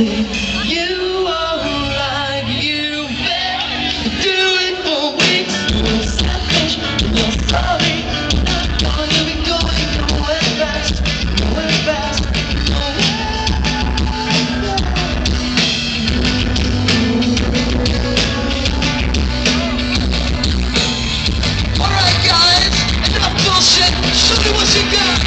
me. You are right, you better do it for weeks. You're selfish, you're sorry. Not gonna be going nowhere fast, nowhere fast, nowhere. Alright guys, enough bullshit, show me what you got.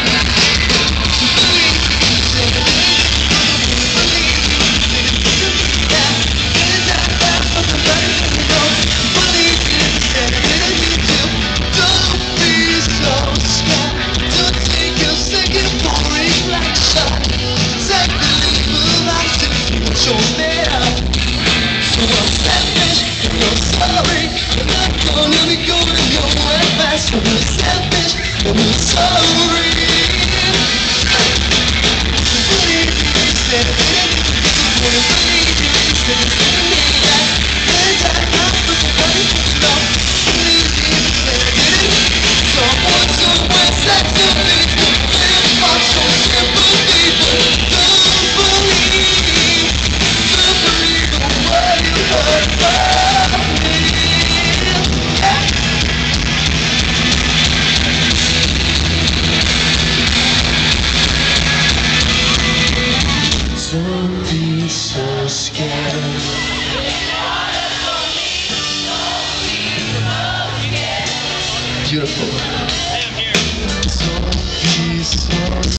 I'm selfish, I'm sorry. Don't be so scared. Beautiful.